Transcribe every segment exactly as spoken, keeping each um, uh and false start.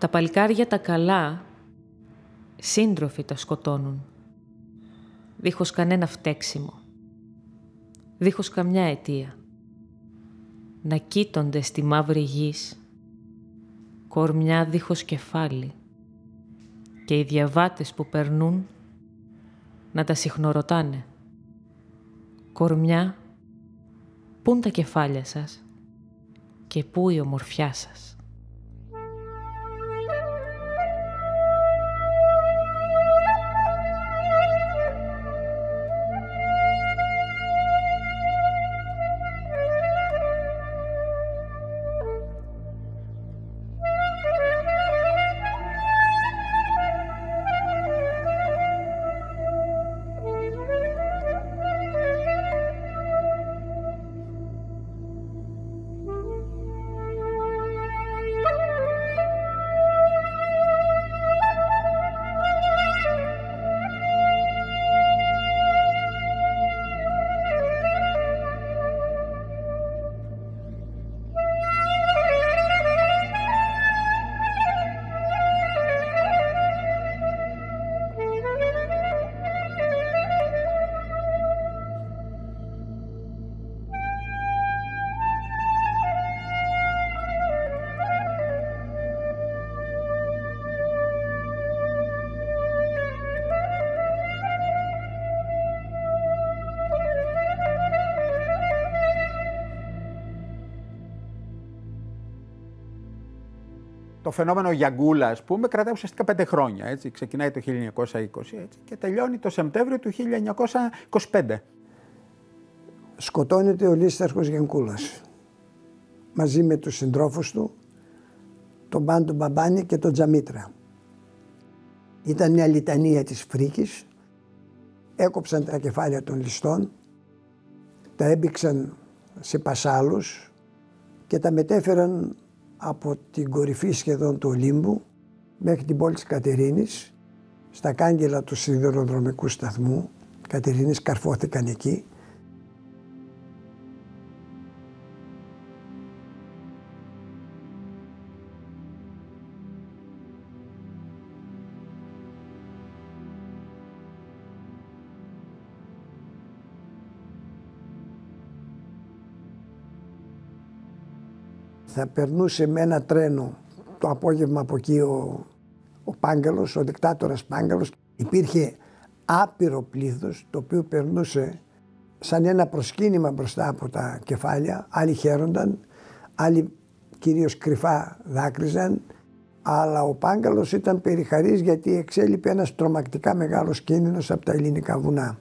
Τα παλικάρια τα καλά, σύντροφοι τα σκοτώνουν, δίχως κανένα φταίξιμο, δίχως καμιά αιτία. Να κοίτονται στη μαύρη γης, κορμιά δίχως κεφάλι, και οι διαβάτες που περνούν να τα συχνορωτάνε. Κορμιά, πούν τα κεφάλια σας και πού η ομορφιά σας. Το φαινόμενο Γιαγκούλα, ας πούμε, κρατάει ουσιαστικά πέντε χρόνια. Έτσι. Ξεκινάει το χίλια εννιακόσια είκοσι έτσι, και τελειώνει το Σεπτέμβριο του χίλια εννιακόσια είκοσι πέντε. Σκοτώνεται ο Λίσταρχος Γιανκούλας μαζί με τους συντρόφους του, τον Πάντο Μπαμπάνη και τον Τζαμίτρα. Ήταν μια λιτανία της φρίκης, έκοψαν τα κεφάλια των ληστών, τα έμπηξαν σε πασάλους και τα μετέφεραν από την κορυφή σχεδόν του Ολύμπου μέχρι την πόλη της Κατερίνης, στα κάγκελα του σιδηροδρομικού σταθμού Κατερίνης, καρφώθηκαν εκεί. Θα περνούσε με ένα τρένο το απόγευμα από εκεί ο, ο Πάγκαλος, ο δικτάτορας Πάγκαλος. Υπήρχε άπειρο πλήθος το οποίο περνούσε σαν ένα προσκύνημα μπροστά από τα κεφάλια. Άλλοι χαίρονταν, άλλοι κυρίως κρυφά δάκρυζαν. Αλλά ο Πάγκαλος ήταν περιχαρής γιατί εξέλιπε ένας τρομακτικά μεγάλος κίνδυνος από τα ελληνικά βουνά.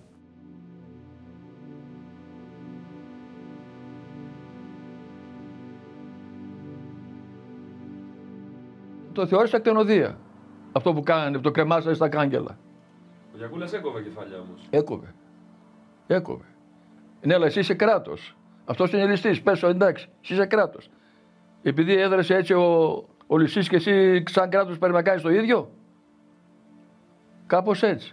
Το θεώρησα κτηνοδία. Αυτό που κάνανε, που το κρεμάσανε στα κάγκελα. Ο Γιαγκούλας έκοβε κεφάλια όμως. Έκοβε. Έκοβε. Ναι, αλλά εσύ είσαι κράτος. Αυτός είναι ληστής. Πες, εντάξει, εσύ είσαι κράτος. Επειδή έδρασε έτσι ο, ο ληστής και εσύ σαν κράτος πρέπει να κάνεις το ίδιο. Κάπως έτσι.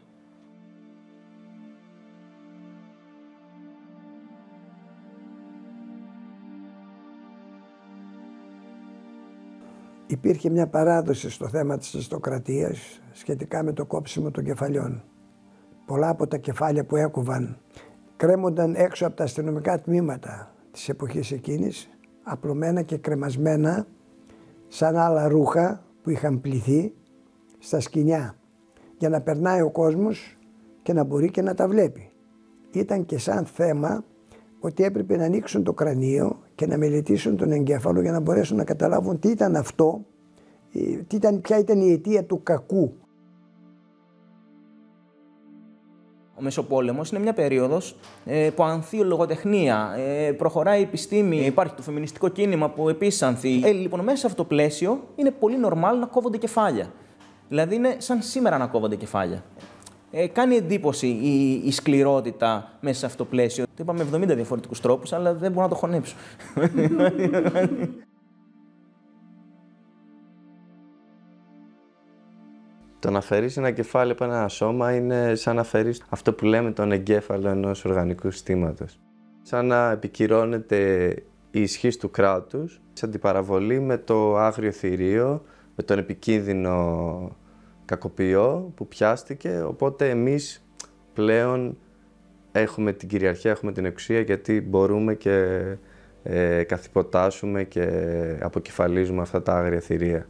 Υπήρχε μια παράδοση στο θέμα της αριστοκρατίας σχετικά με το κόψιμο των κεφαλιών. Πολλά από τα κεφάλια που έκοβαν κρέμονταν έξω από τα αστυνομικά τμήματα της εποχής εκείνης, απλωμένα και κρεμασμένα σαν άλλα ρούχα που είχαν πληθεί στα σκοινιά, για να περνάει ο κόσμος και να μπορεί και να τα βλέπει. Ήταν και σαν θέμα ότι έπρεπε να ανοίξουν το κρανίο και να μελετήσουν τον εγκέφαλο για να μπορέσουν να καταλάβουν τι ήταν αυτό, τι ήταν, ποια ήταν η αιτία του κακού. Ο Μεσοπόλεμος είναι μια περίοδος ε, που ανθεί η λογοτεχνία, ε, προχωράει η επιστήμη, υπάρχει το φεμινιστικό κίνημα που επίσης ανθεί. Ε, λοιπόν, μέσα σε αυτό το πλαίσιο είναι πολύ normal να κόβονται κεφάλια. Δηλαδή είναι σαν σήμερα να κόβονται κεφάλια. Ε, κάνει εντύπωση η, η σκληρότητα μέσα σε αυτό το πλαίσιο. Το είπαμε εβδομήντα διαφορετικούς τρόπους, αλλά δεν μπορώ να το χωνέψω. Το να αφαιρείς ένα κεφάλι από ένα σώμα είναι σαν να αφαιρείς αυτό που λέμε τον εγκέφαλο ενός οργανικού συστήματος. Σαν να επικυρώνεται η ισχύς του κράτους, σε αντιπαραβολή με το άγριο θηρίο με τον επικίνδυνο κακοποιό που πιάστηκε, οπότε εμείς πλέον έχουμε την κυριαρχία, έχουμε την εξουσία, γιατί μπορούμε και ε, καθυποτάσουμε και αποκεφαλίζουμε αυτά τα άγρια θηρία.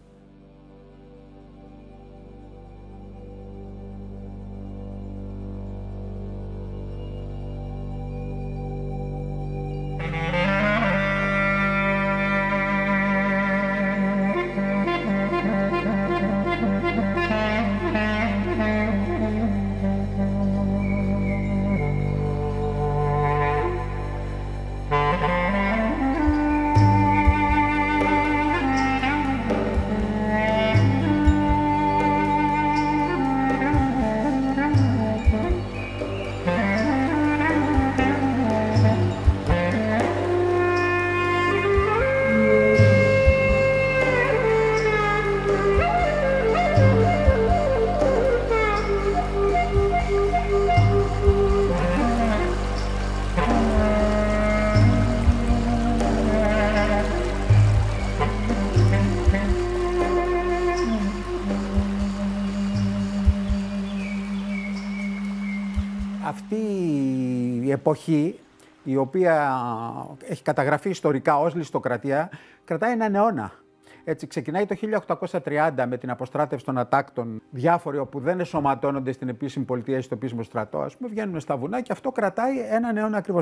Αυτή η εποχή, η οποία έχει καταγραφεί ιστορικά ως ληστοκρατία, κρατάει έναν αιώνα. Έτσι, ξεκινάει το χίλια οκτακόσια τριάντα με την αποστράτευση των ατάκτων, διάφοροι όπου δεν εσωματώνονται στην επίσημη πολιτεία ή στο επίσημο στρατό, ας πούμε, βγαίνουν στα βουνά και αυτό κρατάει έναν αιώνα ακριβώς.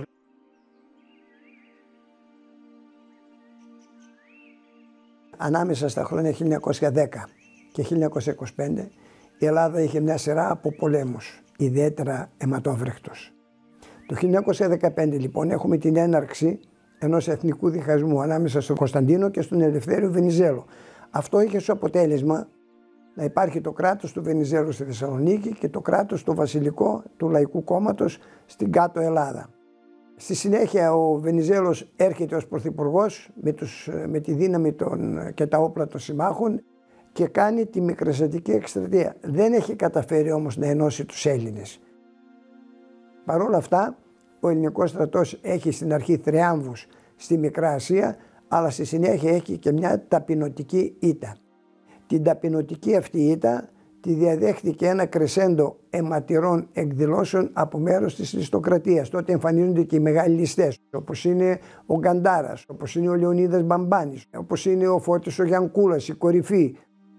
Ανάμεσα στα χρόνια χίλια εννιακόσια δέκα και χίλια εννιακόσια είκοσι πέντε η Ελλάδα είχε μια σειρά από πολέμους, ιδιαίτερα αιματόβρεχτους. Το χίλια εννιακόσια δεκαπέντε λοιπόν έχουμε την έναρξη ενός εθνικού διχασμού ανάμεσα στον Κωνσταντίνο και στον Ελευθέριο Βενιζέλο. Αυτό είχε ως αποτέλεσμα να υπάρχει το κράτος του Βενιζέλου στη Θεσσαλονίκη και το κράτος το βασιλικό του Λαϊκού Κόμματος στην Κάτω Ελλάδα. Στη συνέχεια ο Βενιζέλος έρχεται ως πρωθυπουργός με, τους, με τη δύναμη των, και τα όπλα των συμμάχων και κάνει τη μικρασιατική εκστρατεία. Δεν έχει καταφέρει όμως να ενώσει τους Έλληνες. Παρ' όλα αυτά, ο ελληνικός στρατός έχει στην αρχή θριάμβους στη Μικρά Ασία, αλλά στη συνέχεια έχει και μια ταπεινωτική ήττα. Την ταπεινωτική αυτή ήττα τη διαδέχθηκε ένα κρεσέντο αιματηρών εκδηλώσεων από μέρος της ληστοκρατίας. Τότε εμφανίζονται και οι μεγάλοι ληστές, όπως είναι ο Γκαντάρας, όπως είναι ο Λεωνίδας Μπαμπάνης, όπως είναι ο Φώτης ο Γιανκούλας, η κορυφή.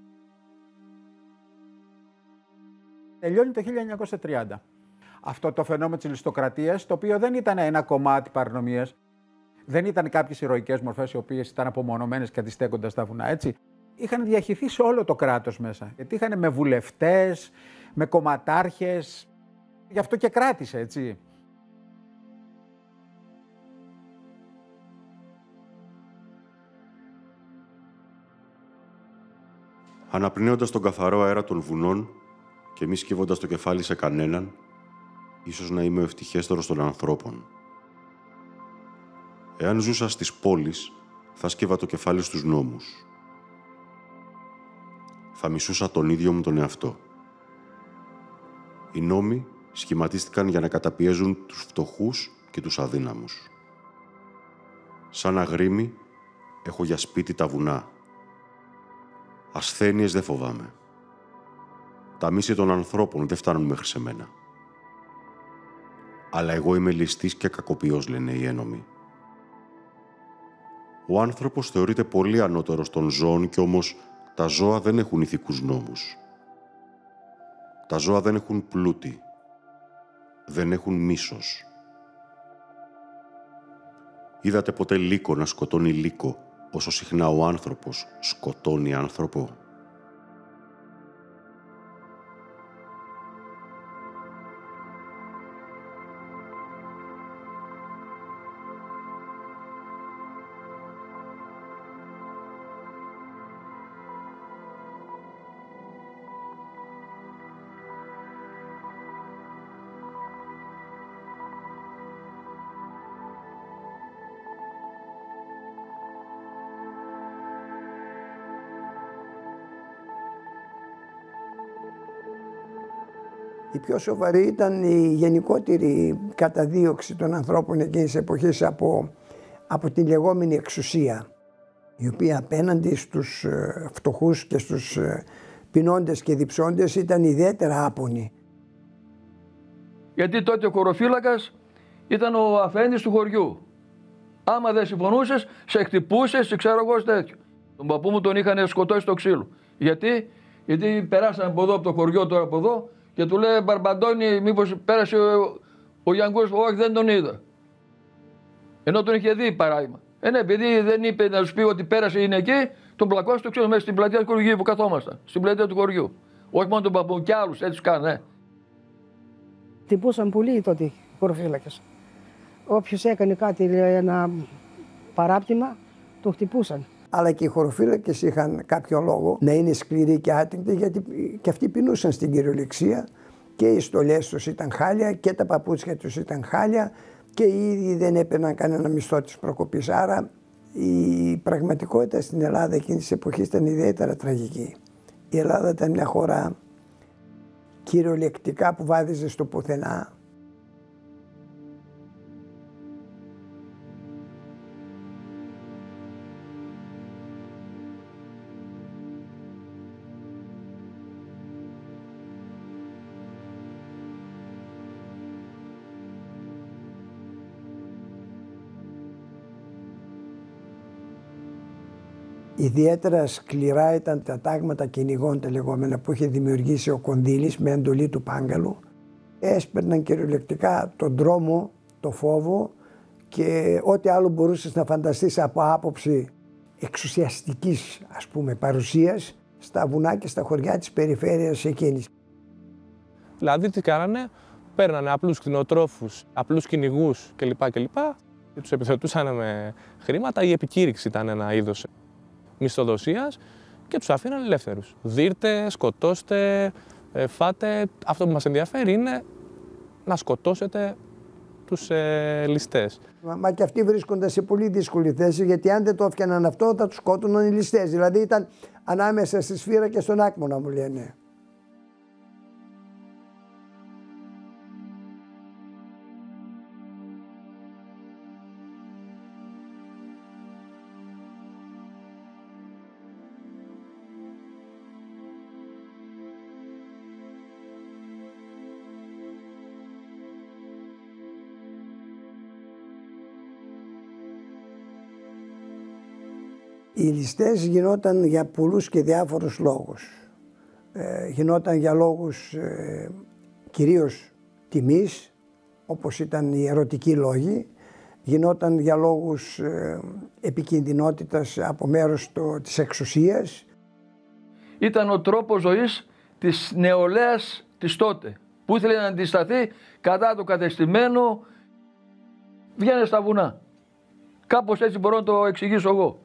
Τελειώνει το χίλια εννιακόσια τριάντα. Αυτό το φαινόμενο της ληστοκρατίας, το οποίο δεν ήταν ένα κομμάτι παρανομίας, δεν ήταν κάποιες ηρωικές μορφές οι οποίες ήταν απομονωμένες και αντιστέκοντας στα βουνά, έτσι. Είχαν διαχυθεί σε όλο το κράτος μέσα. Γιατί είχαν με βουλευτές, με κομματάρχες, γι' αυτό και κράτησε, έτσι. Αναπνέοντας τον καθαρό αέρα των βουνών και μη σκύβοντας το κεφάλι σε κανέναν, ίσως να είμαι ο ευτυχέστερος των ανθρώπων. Εάν ζούσα στις πόλεις, θα σκύβα το κεφάλι στους νόμους. Θα μισούσα τον ίδιο μου τον εαυτό. Οι νόμοι σχηματίστηκαν για να καταπιέζουν τους φτωχούς και τους αδύναμους. Σαν αγρίμι, έχω για σπίτι τα βουνά. Ασθένειες δεν φοβάμαι. Τα μίση των ανθρώπων δεν φτάνουν μέχρι σε μένα. Αλλά εγώ είμαι ληστής και κακοποιός, λένε οι ένομοι. Ο άνθρωπος θεωρείται πολύ ανώτερος των ζώων και όμως τα ζώα δεν έχουν ηθικούς νόμους. Τα ζώα δεν έχουν πλούτη. Δεν έχουν μίσος. Είδατε ποτέ λύκο να σκοτώνει λύκο όσο συχνά ο άνθρωπος σκοτώνει άνθρωπο? Η πιο σοβαρή ήταν η γενικότερη καταδίωξη των ανθρώπων εκείνης της εποχής από, από την λεγόμενη εξουσία. η οποία απέναντι στους φτωχούς και στους πεινώντες και διψώντες ήταν ιδιαίτερα άπονη. Γιατί τότε ο χωροφύλακας ήταν ο αφέντης του χωριού. Άμα δεν συμφωνούσες, σε χτυπούσε, σε ξέρω εγώ τέτοιο. Τον παππού μου τον είχαν σκοτώσει στο ξύλο. Γιατί, Γιατί περάσαμε από εδώ, από το χωριό τώρα από εδώ και του λέει Μπαρμπαντώνη, μήπως πέρασε ο, ο Γιανκούς, όχι δεν τον είδα. Ενώ τον είχε δει παράδειγμα. Ε, ναι, επειδή δεν είπε να σου πει ότι πέρασε είναι εκεί, τον πλακώσει το ξύλο μέσα στην πλατεία του χωριού που καθόμασταν. Στην πλατεία του χωριού. Όχι μόνο τον παππού, και άλλους έτσι κάνανε. Τυπούσαν πολύ τότε οι χωροφύλακες. Όποιος έκανε κάτι, ένα παράπτυμα, το χτυπούσαν. Αλλά και οι χωροφύλακες είχαν κάποιο λόγο να είναι σκληροί και άτιμοι, γιατί και αυτοί πεινούσαν στην κυριολεξία και οι στολές τους ήταν χάλια και τα παπούτσια τους ήταν χάλια και οι ίδιοι δεν έπαιρναν κανένα μισθό της προκοπής. Άρα η πραγματικότητα στην Ελλάδα εκείνης της εποχής ήταν ιδιαίτερα τραγική. Η Ελλάδα ήταν μια χώρα κυριολεκτικά που βάδιζε στο πουθενά. Ιδιαίτερα σκληρά ήταν τα τάγματα κυνηγών τα λεγόμενα που είχε δημιουργήσει ο Κονδύλης με εντολή του Πάγκαλου. Έσπαιρναν κυριολεκτικά τον τρόμο, το φόβο και ό,τι άλλο μπορούσες να φανταστείς από άποψη εξουσιαστικής ας πούμε παρουσίας στα βουνά και στα χωριά της περιφέρειας εκείνης. Δηλαδή τι κάνανε, παίρνανε απλούς κτηνοτρόφους, απλούς κυνηγούς κλπ. κλπ. Και τους επιθετούσαν με χρήματα. Η επικήρυξη ήταν ένα είδος μισθοδοσίας και τους αφήναν ελεύθερους. Δείρτε, σκοτώστε, φάτε. Αυτό που μας ενδιαφέρει είναι να σκοτώσετε τους ε, ληστές. Μα, μα και αυτοί βρίσκονταν σε πολύ δύσκολη θέση, γιατί αν δεν το έφτιαναν αυτό θα τους σκότωναν οι ληστές. Δηλαδή ήταν ανάμεσα στη σφύρα και στον άκμονα, μου λένε. Οι ληστές γινόταν για πολλούς και διάφορους λόγους. Ε, γινόταν για λόγους ε, κυρίως τιμής, όπως ήταν οι ερωτικοί λόγοι. Γινόταν για λόγους ε, επικινδυνότητας από μέρος το, της εξουσίας. Ήταν ο τρόπος ζωής της νεολαίας της τότε, που ήθελε να αντισταθεί κατά το κατεστημένο, βγαίνε στα βουνά. Κάπως έτσι μπορώ να το εξηγήσω εγώ.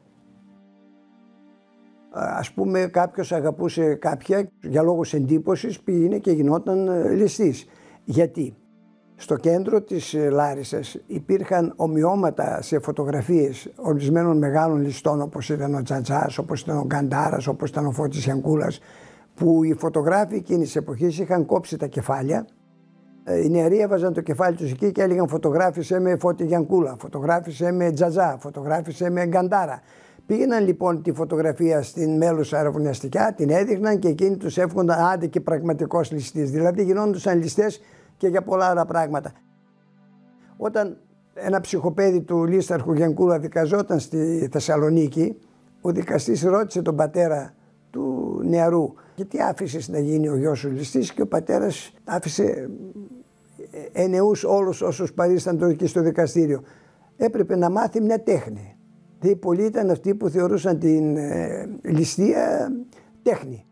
Ας πούμε κάποιος αγαπούσε κάποια για λόγους εντύπωσης, πήγαινε και γινόταν ληστής. Γιατί στο κέντρο της Λάρισσας υπήρχαν ομοιώματα σε φωτογραφίες ορισμένων μεγάλων ληστών, όπως ήταν ο Τζατζάς, όπως ήταν ο Γκαντάρας, όπως ήταν ο Φώτης Γιανκούλας, που οι φωτογράφοι εκείνης της εποχής είχαν κόψει τα κεφάλια. Οι νεαροί έβαζαν το κεφάλι τους εκεί και έλεγαν φωτογράφησε με Φώτη Γιανκούλα, φωτογράφησε με Τζατζά, φωτογράφησε με Γκαντάρα. Πήγαιναν λοιπόν τη φωτογραφία στην μέλουσα αεροβουνιαστικά, την έδειχναν και εκείνοι τους εύχονταν άντε και πραγματικός ληστής. Δηλαδή γινόντουσαν ληστές και για πολλά άλλα πράγματα. Όταν ένα ψυχοπαίδι του λίσταρχου Γιανκούλα δικαζόταν στη Θεσσαλονίκη, ο δικαστής ρώτησε τον πατέρα του νεαρού γιατί άφησες να γίνει ο γιος σου ληστής, και ο πατέρας άφησε ενεούς όλους όσους παρίσταντο εκεί στο δικαστήριο. Έπρεπε να μάθει μια τέχνη. Δηλαδή πολλοί ήταν αυτοί που θεωρούσαν την ε, ληστεία τέχνη.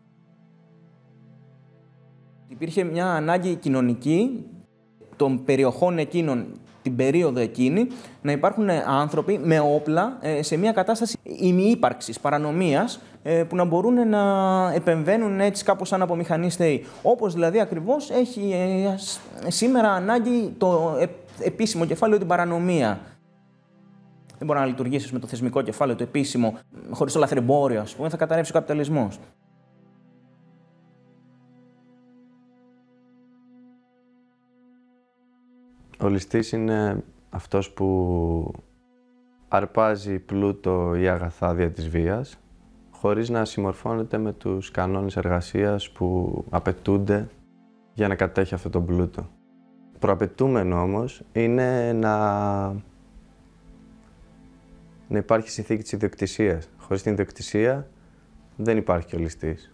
Υπήρχε μια ανάγκη κοινωνική των περιοχών εκείνων την περίοδο εκείνη να υπάρχουν άνθρωποι με όπλα ε, σε μια κατάσταση ημιύπαρξης, παρανομίας, ε, που να μπορούν να επεμβαίνουν έτσι κάπως σαν απομηχανείς θεοί. Όπως δηλαδή ακριβώς έχει ε, σήμερα ανάγκη το ε, επίσημο κεφάλαιο την παρανομία. Δεν μπορεί να λειτουργήσει με το θεσμικό κεφάλαιο, το επίσημο, χωρίς το λαθρεμπόριο, ας πούμε, θα καταρρεύσει ο καπιταλισμός. Ο ληστής είναι αυτός που αρπάζει πλούτο ή αγαθά δια της βίας, χωρίς να συμμορφώνεται με τους κανόνες εργασίας που απαιτούνται για να κατέχει αυτό το πλούτο. Προαπαιτούμενο όμως είναι να, να υπάρχει συνθήκη της ιδιοκτησίας. Χωρίς την ιδιοκτησία δεν υπάρχει ο ληστής.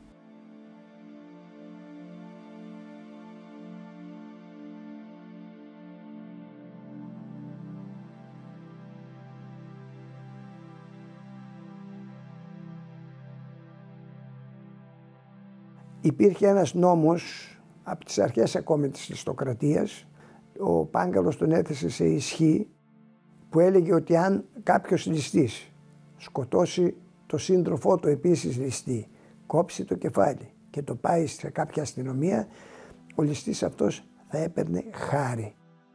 Υπήρχε ένας νόμος από τις αρχές ακόμη της ληστοκρατίας, ο Πάγκαλος τον έθεσε σε ισχύ, που έλεγε ότι αν κάποιος ληστής σκοτώσει το σύντροφό του επίσης ληστή, κόψει το κεφάλι και το πάει σε κάποια αστυνομία, ο ληστής αυτός θα έπαιρνε χάρη.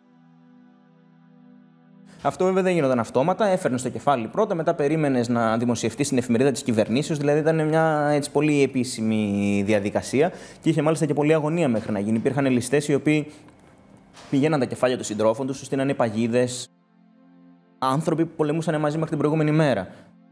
Αυτό βέβαια δεν γινόταν αυτόματα. Έφερνε το κεφάλι πρώτα, μετά περίμενε να δημοσιευτεί στην εφημερίδα της κυβερνήσεως. Δηλαδή ήταν μια έτσι, πολύ επίσημη διαδικασία και είχε μάλιστα και πολλή αγωνία μέχρι να γίνει. Υπήρχαν ληστές οι οποίοι πηγαίναν τα κεφάλια των συντρόφων τους, τους στείνανε παγίδες. Άνθρωποι που πολεμούσαν μαζί μέχρι την προηγούμενη μέρα.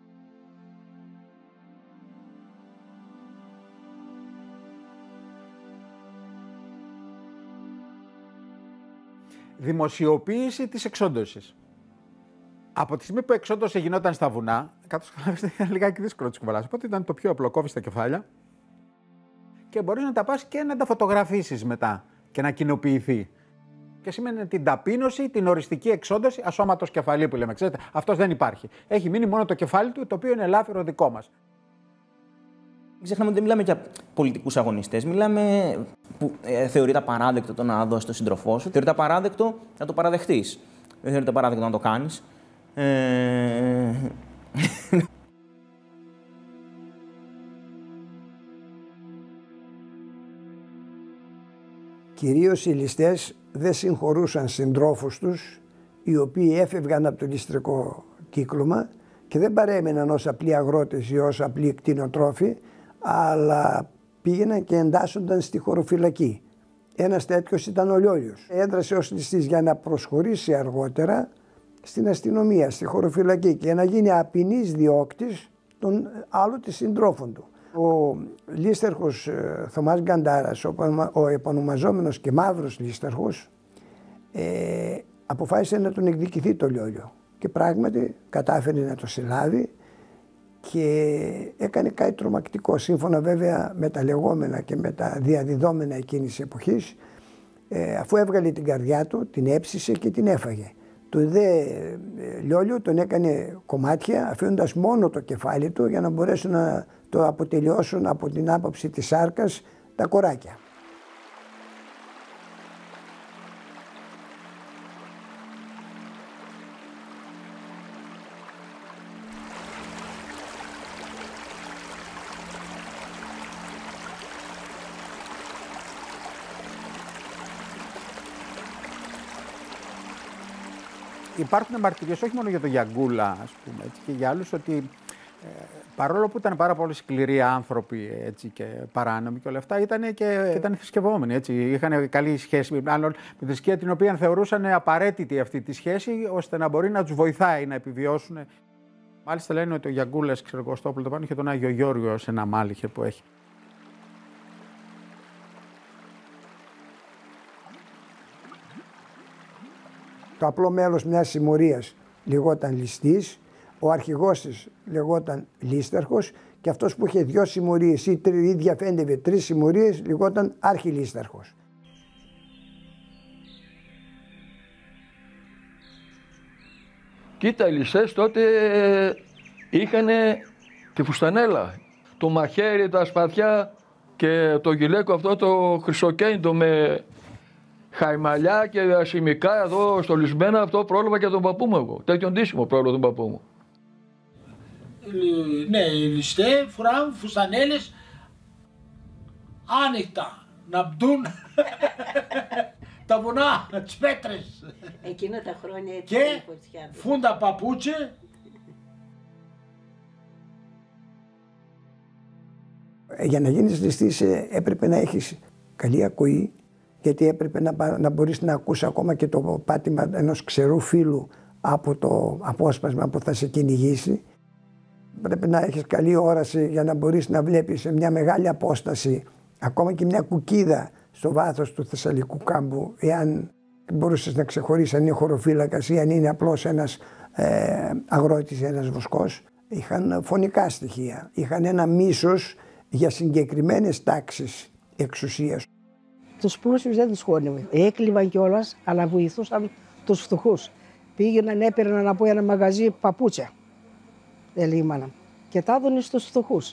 Δημοσιοποίηση της εξόντωσης. Από τη στιγμή που η εξόντωση γινόταν στα βουνά, κάτω ήταν λιγάκι δύσκολο να κουβαλάς. Οπότε ήταν το πιο απλό, κόβεις τα κεφάλια και μπορείς να τα πας και να τα φωτογραφίσεις μετά και να κοινοποιηθεί. Και σημαίνει την ταπείνωση, την οριστική εξόντωση ασώματος κεφαλή που λέμε. Ξέρετε, αυτός δεν υπάρχει. Έχει μείνει μόνο το κεφάλι του, το οποίο είναι ελάφυρο δικό μας. Μην ξεχνάμε ότι δεν μιλάμε για πολιτικούς αγωνιστές. Μιλάμε που ε, θεωρείται απαράδεκτο το να δώσεις τον σύντροφό σου. Θεωρείται απαράδεκτο να το παραδεχτείς. Δεν θεωρείται απαράδεκτο να το κάνεις. Ε... Κυρίως οι ληστές δεν συγχωρούσαν συντρόφους τους, οι οποίοι έφευγαν από το ληστρικό κύκλωμα και δεν παρέμεναν ως απλοί αγρότες ή ως απλοί κτηνοτρόφοι, αλλά πήγαιναν και εντάσσονταν στη χωροφυλακή. Ένας τέτοιος ήταν ο Λιόλιος. Έδρασε ως ληστής για να προσχωρήσει αργότερα στην αστυνομία, στη χωροφυλακή και να γίνει απεινής διώκτης των άλλων της συντρόφων του. Ο λίσταρχος Θωμάς Γκαντάρας, ο επωνομαζόμενος και μαύρος λίσταρχος, ε, αποφάσισε να τον εκδικηθεί το Λιόλιο και πράγματι κατάφερε να το συλλάβει και έκανε κάτι τρομακτικό, σύμφωνα βέβαια με τα λεγόμενα και με τα διαδιδόμενα εκείνης της εποχής. Ε, αφού έβγαλε την καρδιά του, την έψησε και την έφαγε. Το δε Λιόλιο τον έκανε κομμάτια, αφήνοντας μόνο το κεφάλι του για να μπορέσουν να το αποτελειώσουν από την άποψη της σάρκας τα κοράκια. Υπάρχουν μαρτυρίες όχι μόνο για τον Γιαγκούλα, ας πούμε, έτσι, και για άλλους, ότι ε, παρόλο που ήταν πάρα πολύ σκληροί άνθρωποι έτσι, και παράνομοι και όλα αυτά, ήταν και ήταν θρησκευόμενοι. Έτσι. Είχαν καλή σχέση, μάλλον με θρησκεία την οποία θεωρούσαν απαραίτητη αυτή τη σχέση, ώστε να μπορεί να τους βοηθάει να επιβιώσουν. Μάλιστα λένε ότι ο Γιαγκούλας, ξέρω εγώ, στο όπλο το πάνω, είχε τον Άγιο Γιώργιο σε ένα μάλιχε που έχει. Το απλό μέλος μιας συμμορίας λεγόταν ληστής, ο αρχηγός της λεγόταν λίσταρχος και αυτός που είχε δυο συμμορίες ή, ή διαφέντευε τρεις συμμορίες λεγόταν αρχιλίσταρχος. Κοίτα, οι ληστές τότε είχαν τη φουστανέλα, το μαχαίρι, τα σπαθιά και το γυλαίκο αυτό το χρυσοκέντο με χαϊμαλιά και ασημικά εδώ στολισμένα. Αυτό πρόλαβα και τον παππού μου εγώ. Τέτοιον ντύσιμο πρόλαβα τον παππού μου. Ναι, οι ληστές φοράγουν φουστανέλες άνοιχτα, να μπτούν τα βουνά, τις πέτρες. Εκείνα τα χρόνια έτσι και φούντα παπούτσε. Για να γίνεις ληστής έπρεπε να έχεις καλή ακοή, γιατί έπρεπε να, να μπορείς να ακούσεις ακόμα και το πάτημα ενός ξερού φύλου από το απόσπασμα που θα σε κυνηγήσει. Πρέπει να έχεις καλή όραση για να μπορείς να βλέπεις σε μια μεγάλη απόσταση ακόμα και μια κουκίδα στο βάθος του Θεσσαλικού κάμπου, εάν μπορούσες να ξεχωρίσεις αν είναι χωροφύλακας ή αν είναι απλώς ένας ε, αγρότης, ένας βοσκός. Είχαν φωνικά στοιχεία, είχαν ένα μίσος για συγκεκριμένες τάξεις εξουσίας. Τους πλούσιους δεν τους χώνευε. Έκλειβαν κιόλας, αλλά βοηθούσαν τους φτωχούς. Πήγαιναν, έπαιρναν από ένα μαγαζί παπούτσια, ελίμανα, και τα έδωνε στους φτωχούς.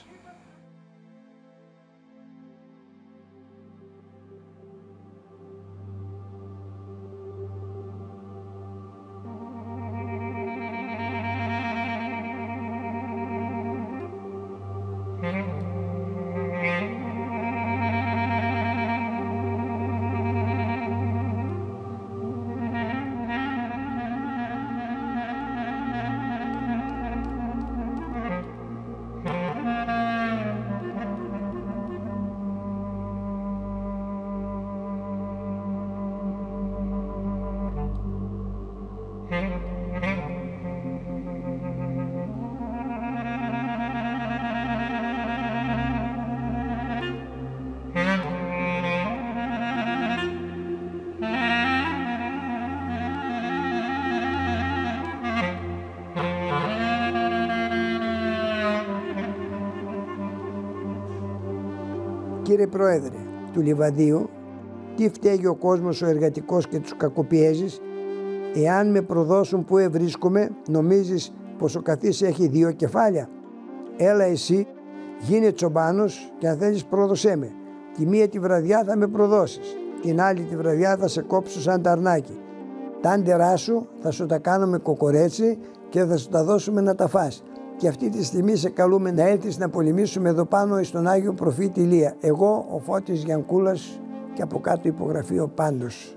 Κύριε Πρόεδρε του Λιβαδίου, τι φταίγει ο κόσμος ο εργατικός και τους κακοπιέζεις? Εάν με προδώσουν που ευρίσκομαι, νομίζεις πως ο καθής έχει δύο κεφάλια? Έλα εσύ, γίνε τσομπάνος και αν θέλεις πρόδωσέ με. Τη μία τη βραδιά θα με προδώσεις, την άλλη τη βραδιά θα σε κόψω σαν ταρνάκι. Τα άντερά σου θα σου τα κάνω με κοκορέτσι και θα σου τα δώσουμε να τα φας. Και αυτή τη στιγμή σε καλούμε να έλθεις να πολεμήσουμε εδώ πάνω στον Άγιο Προφήτη Ηλία. Εγώ, ο Φώτης Γιανκούλας, και από κάτω υπογραφεί ο Πάντος.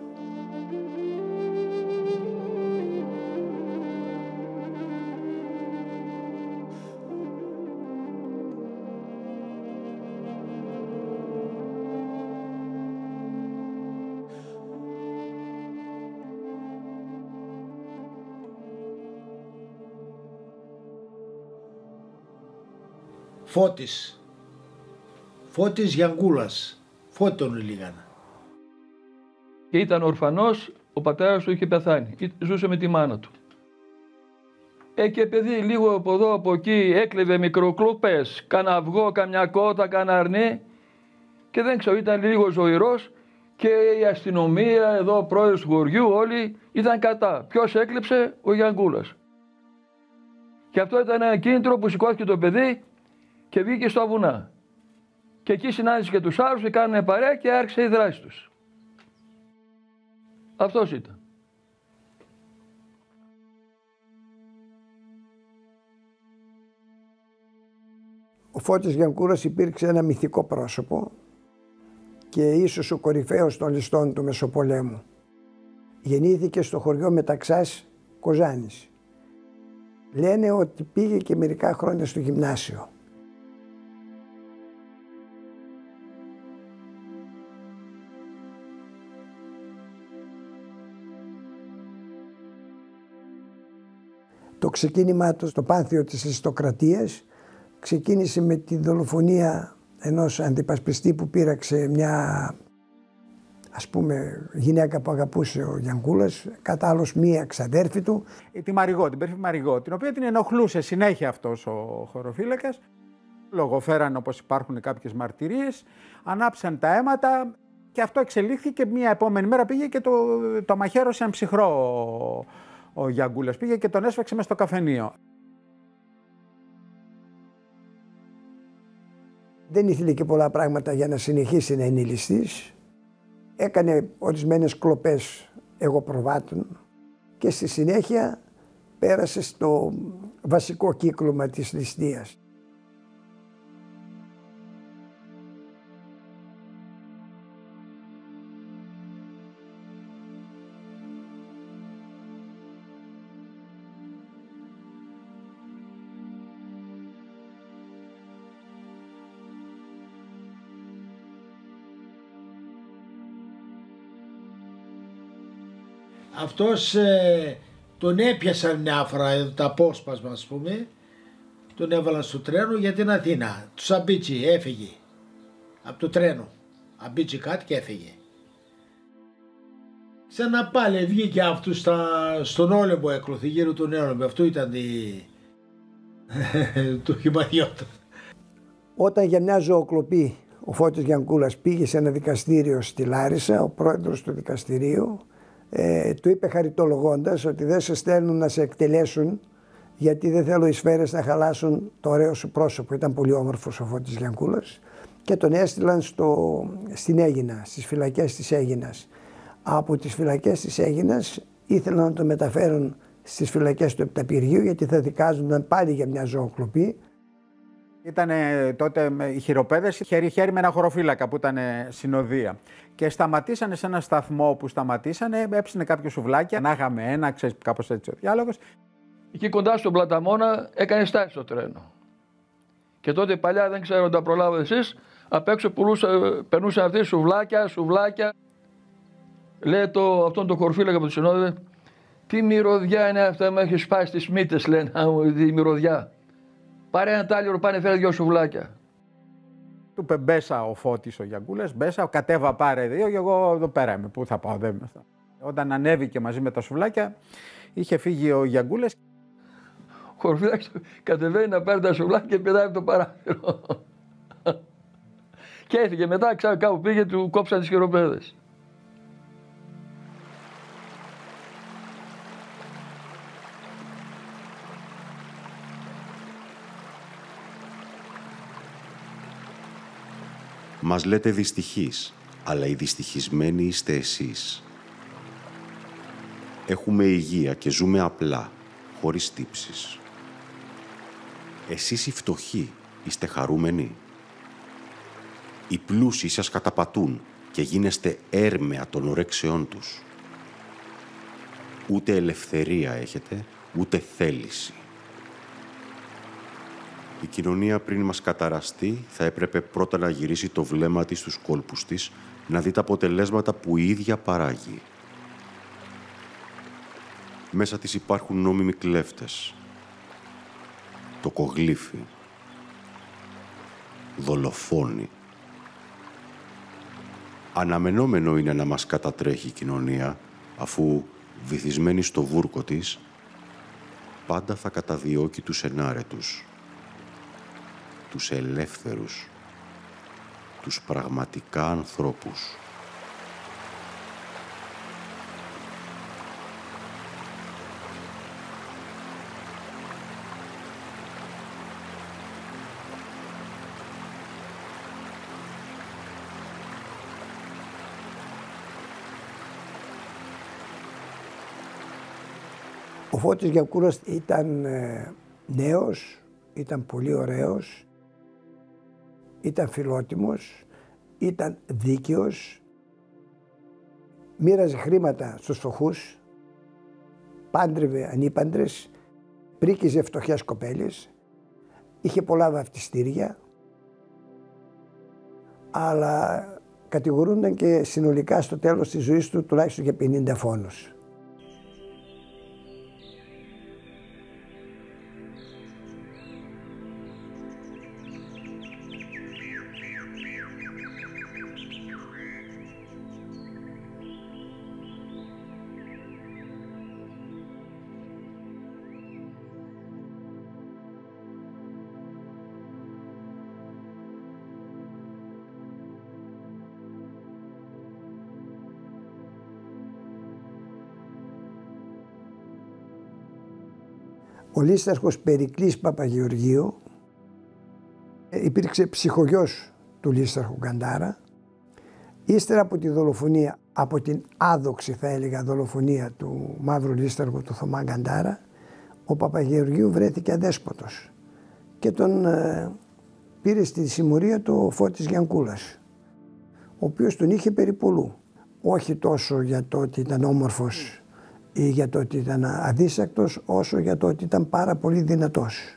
Φώτης. Φώτης Γιανκούλας. Φώτη τον λέγανε. Και ήταν ορφανός, ο πατέρας του είχε πεθάνει. Ζούσε με τη μάνα του. Ε, και παιδί λίγο από εδώ από εκεί έκλεβε μικροκλούπες, κάνα αυγό, καμιά κότα, κάνα αρνί και δεν ξέρω, ήταν λίγο ζωηρός και η αστυνομία εδώ, ο πρόεδρος του χωριού, όλοι ήταν κατά. Ποιος έκλειψε? Ο Γιανκούλας. Και αυτό ήταν ένα κίνητρο που σηκώθηκε το παιδί και βγήκε στα βουνά. Και εκεί συνάντησε και τους άλλους και κάνανε παρέα και άρχισε η δράση τους. Αυτός ήταν. Ο Φώτης Γιανκούλας υπήρξε ένα μυθικό πρόσωπο και ίσως ο κορυφαίος των ληστών του Μεσοπολέμου. Γεννήθηκε στο χωριό Μεταξάς Κοζάνης. Λένε ότι πήγε και μερικά χρόνια στο γυμνάσιο. Το ξεκίνημά του στο πάνθεο της αριστοκρατίας ξεκίνησε με τη δολοφονία ενός αντιπασπιστή που πήραξε μια, ας πούμε, γυναίκα που αγαπούσε ο Γιανκούλας, κατά άλλος μία ξαδέρφη του. Τη Μαριγό, την περίφημη Μαριγό, την οποία την ενοχλούσε συνέχεια αυτός ο χωροφύλακας. Λογοφέραν, όπως υπάρχουν κάποιες μαρτυρίες, ανάψαν τα αίματα και αυτό εξελίχθηκε. Μία επόμενη μέρα πήγε και το, το μαχαίρωσε έναν ψυχρό ο, ο Γιανκούλας. Πήγε και τον έσφαξε μες στο καφενείο. Δεν ήθελε και πολλά πράγματα για να συνεχίσει να είναι ληστής. Έκανε ορισμένες κλοπές εγωπροβάτων και στη συνέχεια πέρασε στο βασικό κύκλωμα της ληστείας. Αυτός ε, τον έπιασαν μια φορά το απόσπασμα, ας πούμε, τον έβαλαν στο τρένο για την Αθήνα. Του αμπίτσι, έφυγε από το τρένο. Αμπίτσι κάτι και έφυγε. Ξανά πάλι βγήκε αυτού στον όλεμπο, έκλωθη γύρω τον όλεμπο. Αυτό ήταν η... το χειμανιότο. Όταν για μια ζωοκλοπή ο Φώτης Γιανκούλας πήγε σε ένα δικαστήριο στη Λάρισα, ο πρόεδρος του δικαστηρίου ε, του είπε χαριτολογώντας ότι δεν σε στέλνουν να σε εκτελέσουν γιατί δεν θέλω οι σφαίρες να χαλάσουν το ωραίο σου πρόσωπο. Ήταν πολύ όμορφος ο Φώτης Γιανκούλας και τον έστειλαν στο, στην Αίγινα, στις φυλακές της Αίγινας. Από τις φυλακές της Αίγινας ήθελαν να το μεταφέρουν στις φυλακές του Επταπηργείου γιατί θα δικάζονταν πάλι για μια ζωοκλοπή. Ήταν τότε οι χειροπέδες χέρι-χέρι με ένα χωροφύλακα που ήταν συνοδεία. Και σταματήσανε σε ένα σταθμό που σταματήσανε, έψινε κάποιο σουβλάκια, ανάγαμε ένα, ξέρεις, κάπως έτσι ο διάλογος. Εκεί κοντά στον Πλαταμόνα έκανε στάση το τρένο. Και τότε παλιά, δεν ξέρω αν τα προλάβετε εσείς, απ' έξω περνούσαν αυτοί σουβλάκια, σουβλάκια. Λέει το, αυτόν το χωροφύλακα που του συνόδευε, τι μυρωδιά είναι αυτά, μου έχει σπάσει τις μύτες, λένε, η μυρωδιά. Πάρε ένα τάλιρο, πάνε φέρε δυο σουβλάκια. Του είπε μπέσα ο Φώτης ο Γιανκούλας, μπέσα, κατέβα πάρε δύο και εγώ εδώ πέρα είμαι, πού θα πάω, δεν είμαι αυτά. Όταν ανέβηκε μαζί με τα σουβλάκια, είχε φύγει ο Γιανκούλας. Ο χωροφύλακας κατεβαίνει να πάρει τα σουβλάκια και πετάει από το παράθυρο. Και έφυγε μετά, ξέρω κάπου πήγε, του κόψαν τις χειροπέδες. Μας λέτε δυστυχείς, αλλά οι δυστυχισμένοι είστε εσείς. Έχουμε υγεία και ζούμε απλά, χωρίς τύψεις. Εσείς οι φτωχοί είστε χαρούμενοι. Οι πλούσιοι σας καταπατούν και γίνεστε έρμεα των ορέξεών τους. Ούτε ελευθερία έχετε, ούτε θέληση. Η κοινωνία πριν μας καταραστεί θα έπρεπε πρώτα να γυρίσει το βλέμμα της στους κόλπους της, να δει τα αποτελέσματα που η ίδια παράγει. Μέσα της υπάρχουν νόμιμοι κλέφτες. Το κογλίφι. Δολοφόνοι. Αναμενόμενο είναι να μας κατατρέχει η κοινωνία, αφού βυθισμένη στο βούρκο της, πάντα θα καταδιώκει τους ενάρετους. Τους ελεύθερους, τους πραγματικά ανθρώπους. Ο Φώτης Γιανκούλας ήταν ε, νέος, ήταν πολύ ωραίος, ήταν φιλότιμος, ήταν δίκαιος, μοίραζε χρήματα στους φτωχούς, πάντρευε ανήπαντρες, πρίκιζε φτωχές κοπέλες, είχε πολλά βαφτιστήρια, αλλά κατηγορούνταν και συνολικά στο τέλος της ζωής του τουλάχιστον για πενήντα φόνους. Ο Λίσταρχος Περικλής Παπαγεωργίου υπήρξε ψυχογιός του Λίσταρχου Γκαντάρα. Ύστερα από τη δολοφονία, από την άδοξη θα έλεγα δολοφονία του μαύρου Λίσταρχου του Θωμά Γκαντάρα, ο Παπαγεωργίου βρέθηκε αδέσποτος και τον ε, πήρε στη συμμορία του ο Φώτης Γιανκούλας, ο οποίος τον είχε περιπολού. Όχι τόσο για το ότι ήταν όμορφος ή για το ότι ήταν αδύσακτος, όσο για το ότι ήταν πάρα πολύ δυνατός.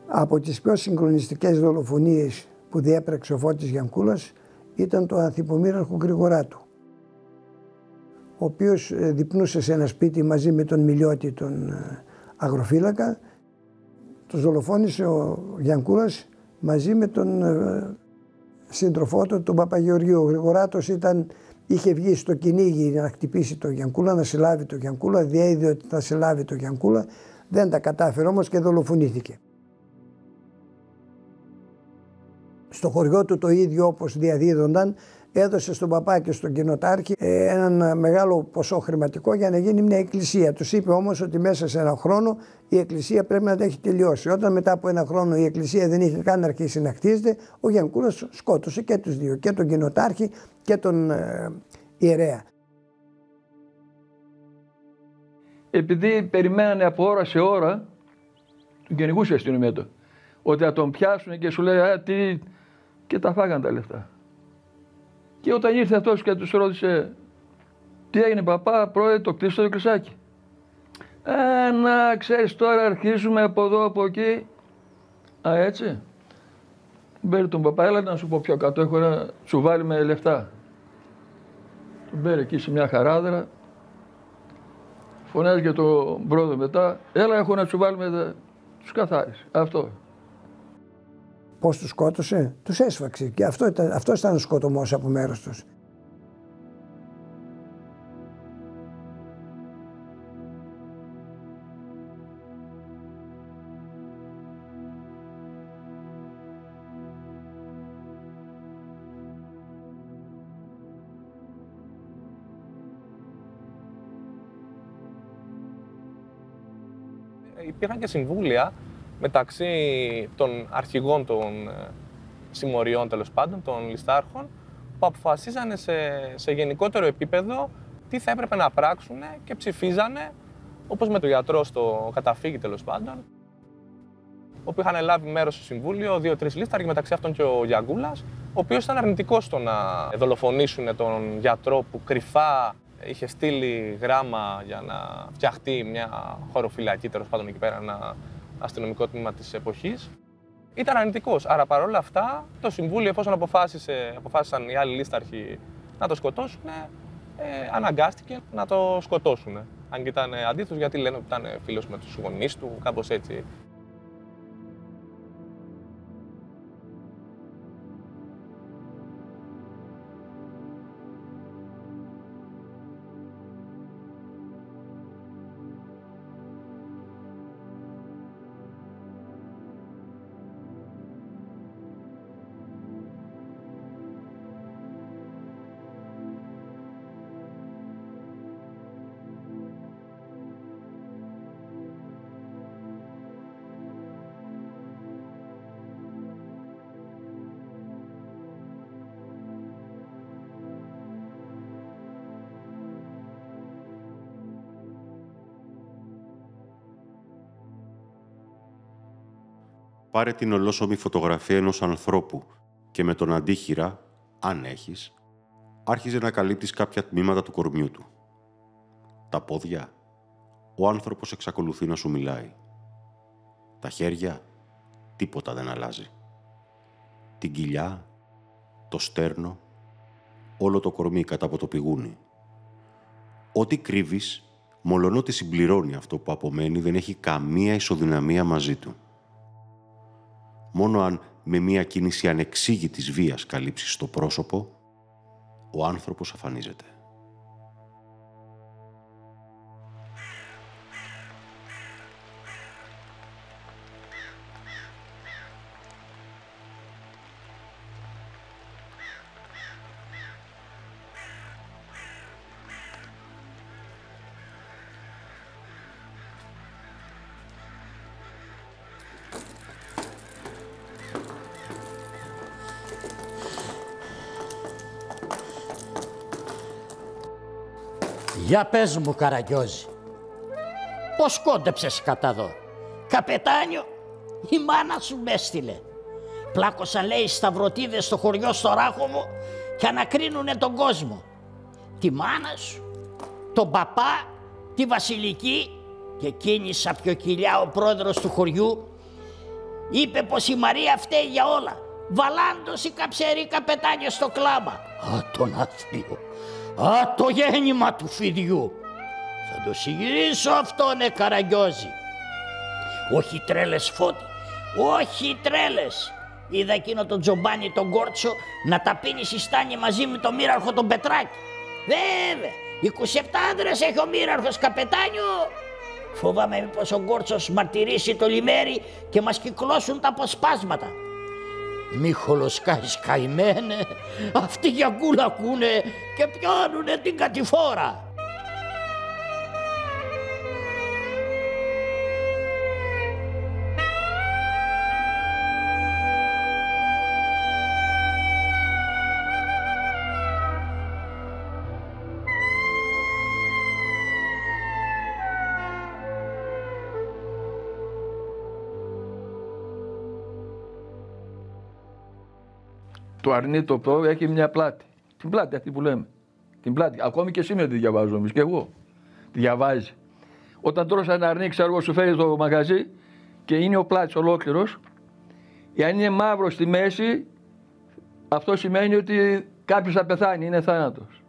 Από τις πιο συγκλονιστικές δολοφονίες που διέπραξε ο Φώτης Γιανκούλας ήταν το ανθυπομοίραρχο Γρηγοράτου, ο οποίος διπνούσε σε ένα σπίτι μαζί με τον Μιλιώτη, τον αγροφύλακα. Τους δολοφόνησε ο Γιανκούλας μαζί με τον σύντροφό του, τον Παπαγεωργίου. Ο Γρηγοράτος ήταν, είχε βγει στο κυνήγι να χτυπήσει τον Γιανκούλα, να συλλάβει τον Γιανκούλα, διέειδε ότι θα συλλάβει τον Γιανκούλα, δεν τα κατάφερε όμως και δολοφονήθηκε. Στο χωριό του το ίδιο, όπως διαδίδονταν, έδωσε στον παπά και στον κοινοτάρχη έναν μεγάλο ποσό χρηματικό για να γίνει μια εκκλησία. Τους είπε όμως ότι μέσα σε ένα χρόνο η εκκλησία πρέπει να τα έχει τελειώσει. Όταν μετά από ένα χρόνο η εκκλησία δεν είχε καν αρχίσει να χτίζεται, ο Γιανκούλας σκότωσε και τους δύο, και τον κοινοτάρχη και τον ε, ιερέα. Επειδή περιμένανε από ώρα σε ώρα, τον κυνηγούσε η αστυνομία του, ότι θα τον πιάσουν και σου λέει «Α, τι...» και τα φάγαν τα λεφτά. Και όταν ήρθε αυτός και τους ρώτησε «Τι έγινε παπά, πρόεδρε, το κλείσω το κρυσάκι». «Ε, να ξέρεις, τώρα αρχίζουμε από εδώ, από εκεί». «Α, έτσι». Μπέρε τον παπά, έλα να σου πω πιο κάτω, έχω ένα τσουβάλι με λεφτά. Τον μπέρε εκεί σε μια χαράδρα. Φωνάζει και τον πρόεδρο μετά, έλα έχω ένα τσουβάλι με... Τους καθάρισε. Αυτό. Πώς τους σκότωσε, τους έσφαξε και αυτό ήταν, αυτό ήταν ο σκοτωμός από μέρος τους. Υπήρχαν και συμβούλια μεταξύ των αρχηγών των συμμοριών, τέλος πάντων, των ληστάρχων, που αποφασίζανε σε, σε γενικότερο επίπεδο τι θα έπρεπε να πράξουν και ψηφίζανε, όπως με τον γιατρό στο καταφύγι, τέλος πάντων, όπου είχαν λάβει μέρος στο συμβούλιο δύο-τρεις λήσταρχοι, μεταξύ αυτών και ο Γιανκούλας, ο οποίος ήταν αρνητικός στο να δολοφονήσουν τον γιατρό που κρυφά είχε στείλει γράμμα για να φτιαχτεί μια χωροφυλακή, τέλος πάντων, εκεί πέρα, ένα αστυνομικό τμήμα της εποχής. Ήταν αρνητικός. Άρα, παρόλα αυτά, το Συμβούλιο, εφόσον αποφάσισε, αποφάσισαν οι άλλοι λίσταρχοι να το σκοτώσουν, ε, αναγκάστηκε να το σκοτώσουν. Αν και ήταν αντίθετος, γιατί λένε ότι ήταν φίλος με τους γονείς του, κάπως έτσι. Πάρε την ολόσωμη φωτογραφία ενός ανθρώπου και με τον αντίχειρα, αν έχεις, άρχιζε να καλύπτεις κάποια τμήματα του κορμιού του. Τα πόδια, ο άνθρωπος εξακολουθεί να σου μιλάει. Τα χέρια, τίποτα δεν αλλάζει. Την κοιλιά, το στέρνο, όλο το κορμί κατά από το πηγούνι. Ό,τι κρύβεις, μολονότι συμπληρώνει αυτό που απομένει, δεν έχει καμία ισοδυναμία μαζί του. Μόνο αν με μία κίνηση ανεξήγητης βίας καλύψεις το πρόσωπο, ο άνθρωπος αφανίζεται. Για πες μου, Καραγκιόζη, πώς κόντεψες κατά δω? Καπετάνιο, η μάνα σου με έστειλε. Πλάκωσαν, λέει, σταυρωτίδες στο χωριό στο Ράχοβο και ανακρίνουνε τον κόσμο. Τη μάνα σου, τον παπά, τη Βασιλική και εκείνη σαπιοκυλιά ο πρόεδρος του χωριού Είπε πως η Μαρία φταίει για όλα, βαλάντος η καψερή καπετάνιο στο κλάμα. Α, τον άθλιο, α, το γέννημα του φιδιού. Θα το συγυρίσω αυτόνε Καραγκιόζη. Όχι τρέλες Φώτη, όχι τρέλες. Είδα εκείνο τον Τζομπάνι τον Κόρτσο να τα πίνει στη στάνη μαζί με τον μοίραρχο τον Πετράκη. Βέβαια, είκοσι επτά άντρες έχει ο μοίραρχος καπετάνιο. Φοβάμαι μήπως ο Κόρτσος μαρτυρήσει το λιμέρι και μας κυκλώσουν τα αποσπάσματα. Μη χολοσκάεις καημένε, αυτοί για κούλα ακούνε και πιάνουνε την κατηφόρα. Το αρνί το πτώο έχει μια πλάτη. Την πλάτη αυτή που λέμε. Την πλάτη. Ακόμη και σήμερα τη διαβάζω εμείς και εγώ. Τη διαβάζει. Όταν τρως ένα αρνί, ξέρω εγώ, σου φέρει στο μαγαζί και είναι ο πλάτης ολόκληρος, εάν είναι μαύρο στη μέση, αυτό σημαίνει ότι κάποιος θα πεθάνει, είναι θάνατος.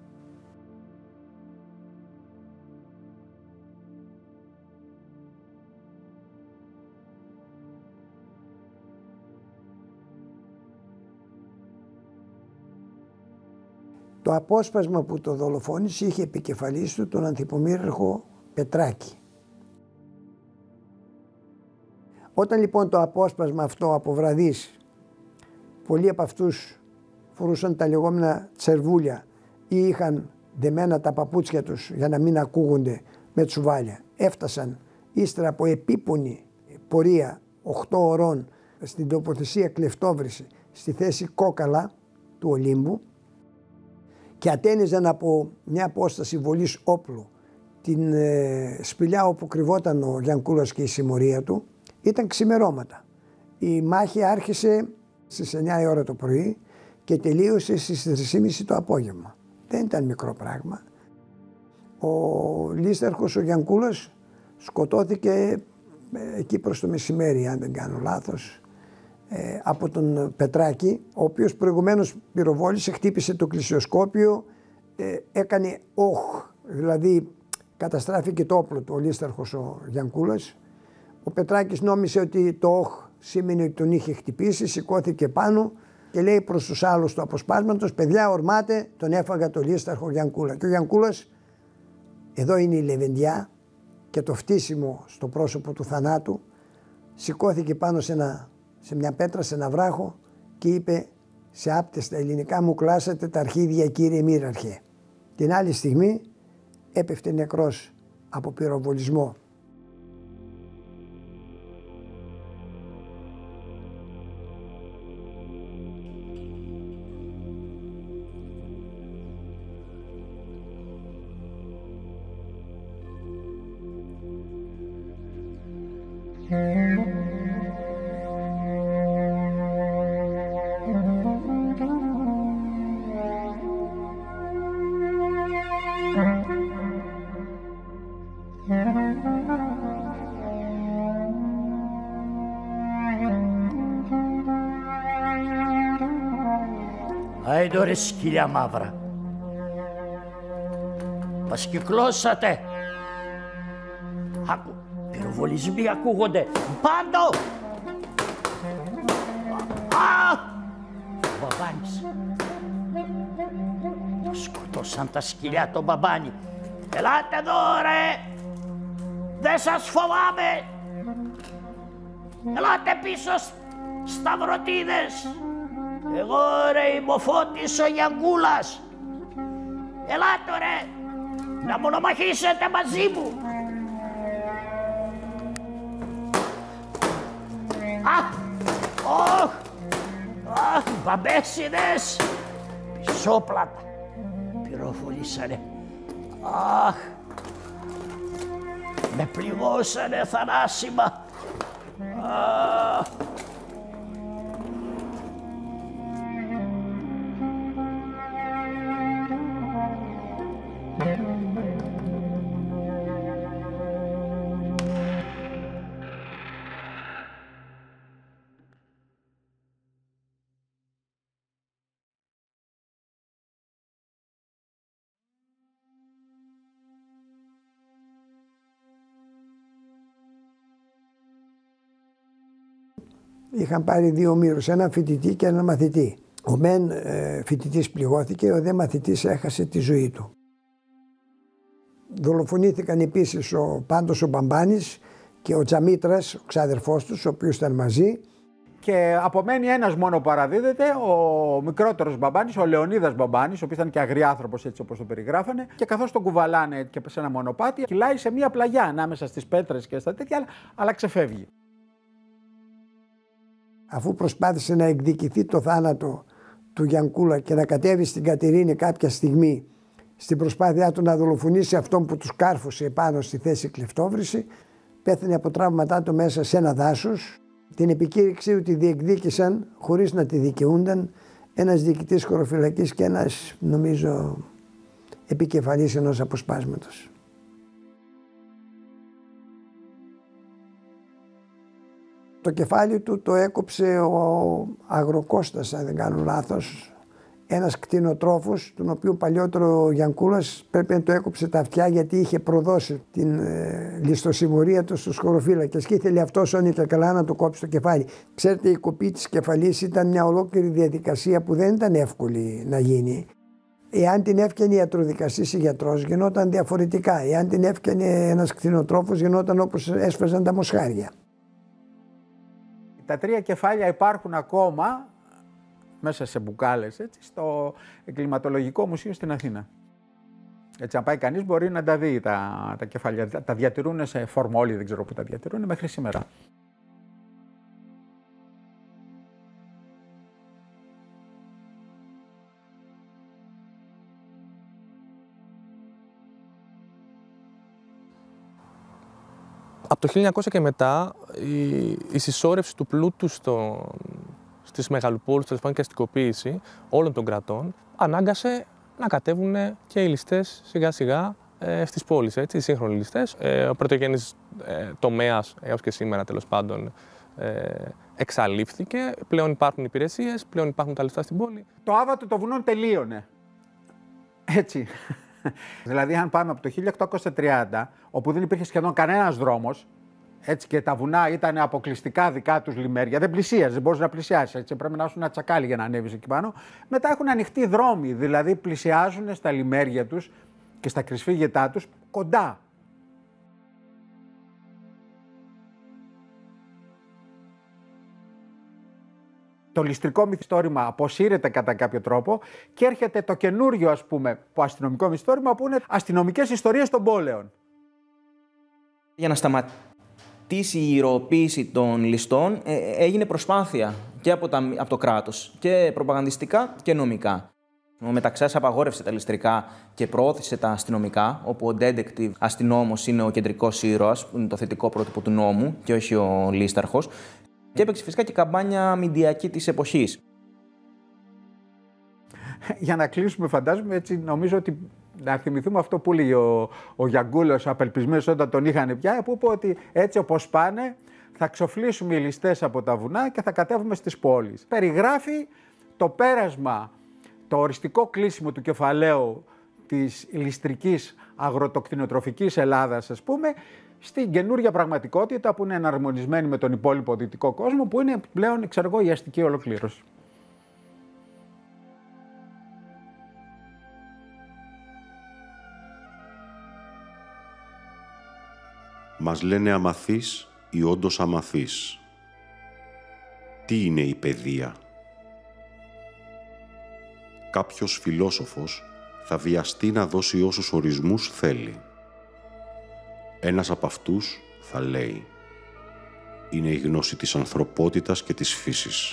Το απόσπασμα που το δολοφόνησε είχε επικεφαλής του τον ανθιπομοίραρχο Πετράκη. Όταν λοιπόν το απόσπασμα αυτό από βραδείς, πολλοί από αυτούς φορούσαν τα λεγόμενα τσερβούλια ή είχαν δεμένα τα παπούτσια τους για να μην ακούγονται με τσουβάλια, έφτασαν ύστερα από επίπονη πορεία οκτώ ωρών στην τοποθεσία Κλεφτόβρηση στη θέση Κόκαλα του Ολύμπου και ατένιζαν από μια απόσταση βολής όπλου την ε, σπηλιά όπου κρυβόταν ο Γιανκούλας και η συμμορία του, ήταν ξημερώματα. Η μάχη άρχισε στις εννιά η ώρα το πρωί και τελείωσε στις τρεις και μισή το απόγευμα. Δεν ήταν μικρό πράγμα. Ο λίσταρχος ο Γιανκούλας σκοτώθηκε ε, εκεί προς το μεσημέρι, αν δεν κάνω λάθος, ε, από τον Πετράκη, ο οποίος προηγουμένως πυροβόλησε, χτύπησε το κλεισιοσκόπιο, ε, έκανε όχ, δηλαδή καταστράφηκε το όπλο του ο λίσταρχος ο Γιανκούλας. Ο Πετράκης νόμισε ότι το όχ σήμαινε ότι τον είχε χτυπήσει, σηκώθηκε πάνω και λέει προς τους άλλους του αποσπάσματος, παιδιά ορμάτε, τον έφαγα το λίσταρχο Γιανκούλα. Και ο Γιανκούλας, εδώ είναι η λεβεντιά και το φτύσιμο στο πρόσωπο του θανάτου, σηκώθηκε πάνω σε, ένα, σε μια πέτρα, σε ένα βράχο και είπε σε άπτεστα ελληνικά, μου κλάσατε τα αρχίδια κύριε μοίραρχε. Την άλλη στιγμή έπεφτε νεκρός από πυροβολισμό. Άιντο ρε σκυλιά μαύρα. Μας κυκλώσατε. Άκου, πυροβολισμοί ακούγονται. Πάντο! Α! Ο Μπαμπάνης. Σκοτώσαν τα σκυλιά τον Μπαμπάνη. Ελάτε εδώ ρε. Δεν σας φοβάμαι. Ελάτε πίσω σταυρωτίδες. Εγώ ρε είμαι ο Φώτης ο Γιανκούλας. Ελάτε ρε, να μονομαχήσετε μαζί μου. Αχ, όχ, αχ, μπαμπέσιδες, πισόπλατα, πυροβολήσανε. Αχ, με πληγώσανε θανάσιμα. Αχ. είχαν πάρει δύο ομήρους, έναν φοιτητή και έναν μαθητή. Ο μεν ε, φοιτητής πληγώθηκε, ο δε μαθητής έχασε τη ζωή του. Δολοφονήθηκαν επίσης ο Πάντος ο Μπαμπάνης και ο Τζαμίτρας, ο ξάδερφός τους, ο οποίος ήταν μαζί. Και απομένει ένας μόνο που παραδίδεται, ο μικρότερος Μπαμπάνης, ο Λεωνίδας Μπαμπάνης, ο οποίος ήταν και αγριάνθρωπος έτσι όπως το περιγράφανε. Και καθώς τον κουβαλάνε και σε ένα μονοπάτι, κυλάει σε μια πλαγιά ανάμεσα στις πέτρες και στα τέτοια, αλλά ξεφεύγει. Αφού προσπάθησε να εκδικηθεί το θάνατο του Γιανκούλα και να κατέβει στην Κατερίνη κάποια στιγμή στην προσπάθειά του να δολοφονήσει αυτόν που τους κάρφωσε επάνω στη θέση κλεφτόβρηση, πέθανε από τραύματά του μέσα σε ένα δάσος. Την επικήρυξή του τη διεκδίκησαν χωρίς να τη δικαιούνταν ένας διοικητής χωροφυλακής και ένας, νομίζω, επικεφαλής ενός αποσπάσματος. Το κεφάλι του το έκοψε ο Αγροκώστας, αν δεν κάνω λάθος, ένας κτηνοτρόφος, τον οποίο παλιότερο ο Γιανκούλας πρέπει να το έκοψε τα αυτιά γιατί είχε προδώσει την ε, ληστοσημωρία του στους χωροφύλακες και ήθελε αυτός όνει και καλά να το κόψει το κεφάλι. Ξέρετε, η κοπή της κεφαλής ήταν μια ολόκληρη διαδικασία που δεν ήταν εύκολη να γίνει. Εάν την έφτιανε ιατροδικαστής ή γιατρός, γινόταν διαφορετικά. Εάν την έφτιανε ένας κτηνοτρόφος, γινόταν όπως έσφαζαν τα μοσχάρια. Τα τρία κεφάλια υπάρχουν ακόμα μέσα σε μπουκάλες, έτσι, στο Εγκληματολογικό Μουσείο στην Αθήνα. Έτσι, αν πάει κανείς μπορεί να τα δει τα, τα κεφάλια. Τα διατηρούν σε φορμόλι, δεν ξέρω πού τα διατηρούν, μέχρι σήμερα. Από το χίλια εννιακόσια και μετά η, η συσσόρευση του πλούτου στο, στις μεγαλοπόλεις, τέλος πάντων, και αστικοποίηση όλων των κρατών ανάγκασε να κατέβουν και οι ληστές σιγά σιγά ε, στις πόλεις, έτσι, οι σύγχρονοι ληστές. Ε, ο πρωτογενής ε, τομέας έως και σήμερα, τέλος πάντων, ε, εξαλείφθηκε. Πλέον υπάρχουν υπηρεσίες, πλέον υπάρχουν τα λεφτά στην πόλη. Το άβατο των βουνών τελείωνε. Έτσι. Δηλαδή, αν πάμε από το χίλια οκτακόσια τριάντα, όπου δεν υπήρχε σχεδόν κανένας δρόμος, έτσι, και τα βουνά ήταν αποκλειστικά δικά τους λιμέρια, δεν πλησίαζε, δεν μπορούσε να πλησιάσει. Έτσι, πρέπει να έχουν ένα τσακάλι για να ανέβει εκεί πάνω. Μετά έχουν ανοιχτεί δρόμοι, δηλαδή πλησιάζουν στα λιμέρια τους και στα κρυσφύγετά τους κοντά. Το ληστρικό μυθιστόρημα αποσύρεται κατά κάποιο τρόπο και έρχεται το καινούριο, ας πούμε, αστυνομικό μυθιστόρημα που είναι αστυνομικές ιστορίες των πόλεων. Για να σταματήσει η ηρωοποίηση των ληστών ε, έγινε προσπάθεια και από, τα, από το κράτος και προπαγανδιστικά και νομικά. Ο Μεταξάς απαγόρευσε τα ληστρικά και προώθησε τα αστυνομικά, όπου ο detective αστυνόμος είναι ο κεντρικός ήρωας, που είναι το θετικό πρότυπο του νόμου και όχι ο λίσταρχος. Και έπαιξε φυσικά και καμπάνια μηντιακή της εποχής. Για να κλείσουμε, φαντάζομαι, έτσι, νομίζω ότι να θυμηθούμε αυτό που λέει ο, ο Γιανκούλας, απελπισμένος όταν τον είχαν πια, που είπε ότι έτσι όπως πάνε θα ξοφλήσουμε οι ληστές από τα βουνά και θα κατέβουμε στις πόλεις. Περιγράφει το πέρασμα, το οριστικό κλείσιμο του κεφαλαίου της ληστρικής αγροτοκτηνοτροφικής Ελλάδας, ας πούμε, στην καινούργια πραγματικότητα που είναι εναρμονισμένη με τον υπόλοιπο δυτικό κόσμο, που είναι πλέον, ξέρω εγώ, η αστική ολοκλήρωση. Μας λένε αμαθείς ή όντως αμαθείς. Τι είναι η παιδεία? Κάποιος φιλόσοφος θα βιαστεί να δώσει όσους ορισμούς θέλει. Ένας από αυτούς θα λέει «Είναι η γνώση της ανθρωπότητας και της φύσης».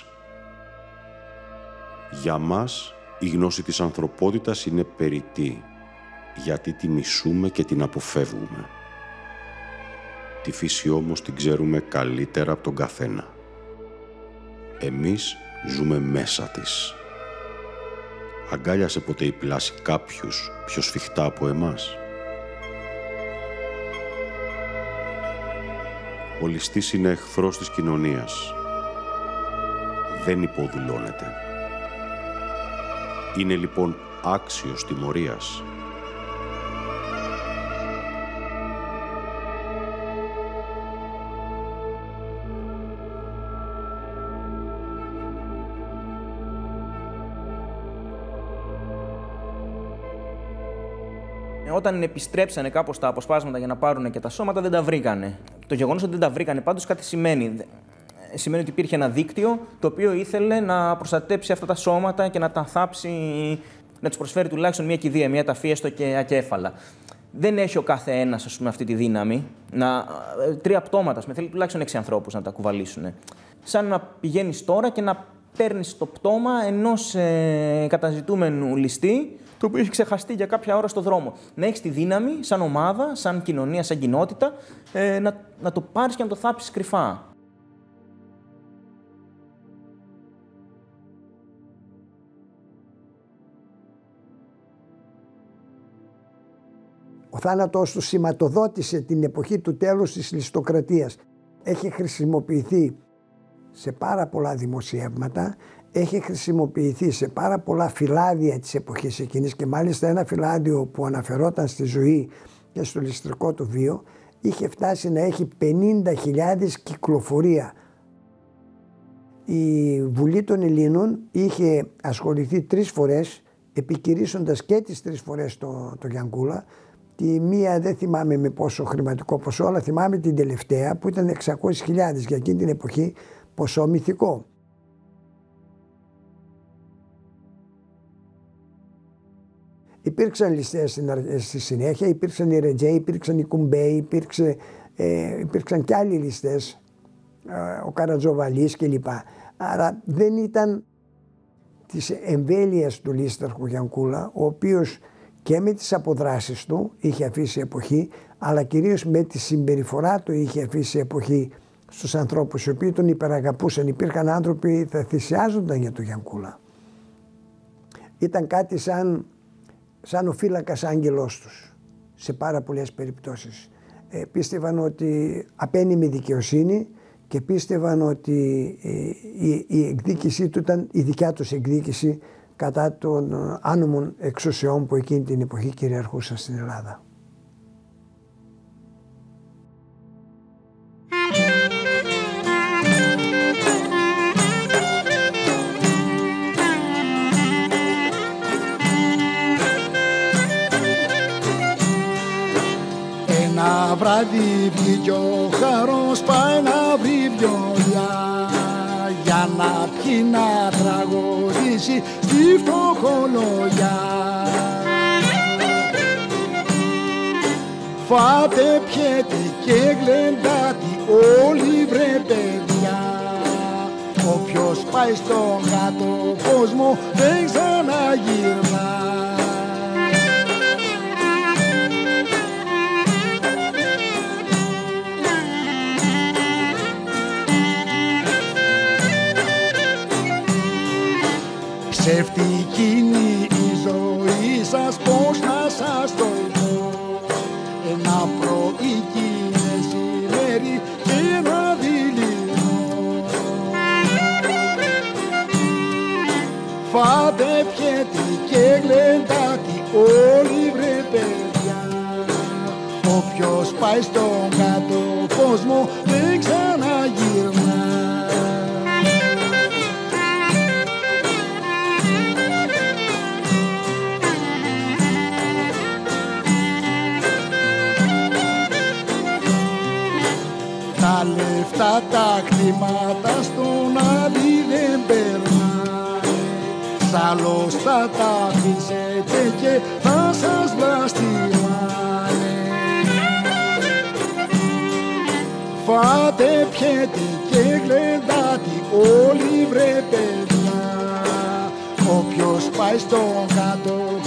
Για μας η γνώση της ανθρωπότητας είναι περιττή, γιατί τη μισούμε και την αποφεύγουμε. Τη φύση όμως την ξέρουμε καλύτερα από τον καθένα. Εμείς ζούμε μέσα της. Αγκάλιασε ποτέ η πλάση κάποιους πιο σφιχτά από εμάς? Ο ληστής είναι εχθρός της κοινωνίας. Δεν υποδουλώνεται. Είναι λοιπόν άξιος τιμωρίας. Όταν επιστρέψανε κάπως τα αποσπάσματα για να πάρουν και τα σώματα, δεν τα βρήκανε. Το γεγονός ότι δεν τα βρήκανε πάντως κάτι σημαίνει. Σημαίνει ότι υπήρχε ένα δίκτυο το οποίο ήθελε να προστατέψει αυτά τα σώματα και να τα θάψει, να τους προσφέρει τουλάχιστον μια κηδεία, μια ταφή έστω και ακέφαλα. Δεν έχει ο κάθε ένας, ας πούμε, αυτή τη δύναμη. Να, τρία πτώματα, με θέλει τουλάχιστον έξι ανθρώπους να τα κουβαλήσουν. Σαν να πηγαίνεις τώρα και να παίρνεις το πτώμα ενός ε, καταζητούμενου ληστή, το οποίο έχει ξεχαστεί για κάποια ώρα στο δρόμο. Να έχεις τη δύναμη, σαν ομάδα, σαν κοινωνία, σαν κοινότητα, ε, να, να το πάρεις και να το θάψεις κρυφά. Ο θάνατος του σηματοδότησε την εποχή του τέλους της ληστοκρατίας. Έχει χρησιμοποιηθεί σε πάρα πολλά δημοσιεύματα, έχει χρησιμοποιηθεί σε πάρα πολλά φυλάδια της εποχής εκείνης και μάλιστα ένα φυλάδιο που αναφερόταν στη ζωή και στο ληστρικό του βίο είχε φτάσει να έχει πενήντα χιλιάδες κυκλοφορία. Η Βουλή των Ελλήνων είχε ασχοληθεί τρεις φορές, επικηρύσσοντας και τις τρεις φορές το, το Γιανκούλα. Τη μία δεν θυμάμαι με πόσο χρηματικό ποσό, αλλά θυμάμαι την τελευταία που ήταν εξακόσιες χιλιάδες για εκείνη την εποχή, ποσό μυθικό. Υπήρξαν ληστές στη συνέχεια, υπήρξαν οι Ρετζέοι, υπήρξαν οι Κουμπέοι, υπήρξε, ε, υπήρξαν και άλλοι ληστές, ε, ο Καρατζοβαλής κλπ. Άρα δεν ήταν της εμβέλειας του λίσταρχου Γιανκούλα, ο οποίος και με τις αποδράσεις του είχε αφήσει εποχή, αλλά κυρίως με τη συμπεριφορά του είχε αφήσει εποχή στους ανθρώπους οι οποίοι τον υπεραγαπούσαν. Υπήρχαν άνθρωποι που θα θυσιάζονταν για τον Γιανκούλα. Ήταν κάτι σαν, σαν ο φύλακας άγγελός τους σε πάρα πολλές περιπτώσεις. Ε, πίστευαν ότι απένει με δικαιοσύνη και πίστευαν ότι ε, η, η εκδίκησή του ήταν η δικιά τους εκδίκηση κατά των άνομων εξουσιών που εκείνη την εποχή κυριαρχούσαν στην Ελλάδα. Ένα βράδυ βγήκε ο Χαρός, πάει να βρει βιολιά για να πιει να τραγουδήσει στη φτωχολογιά. Φάτε, πιέτε και γλεντάτε όλοι βρε παιδιά, όποιος πάει στον κάτω κόσμο δεν ξαναγυρνά. Ψευτική είναι η ζωή σας, πώς να σας το πω. Ένα πρωί κι μεσημέρι και ένα δειλινό. Φάτε, πιέτε και γλεντάτε όλοι βρε παιδιά, όποιος πάει στον κάτω κόσμο δεν ξαναγυρνά. Τα λεφτά, τα χρήματα στον άλλη δεν περνάει, σ' άλλος θα τα αφήσετε και θα σας βλαστημάνε. Φάτε, πιέτε και γλεντάτε όλοι βρε παιδιά, όποιος πάει στον κάτω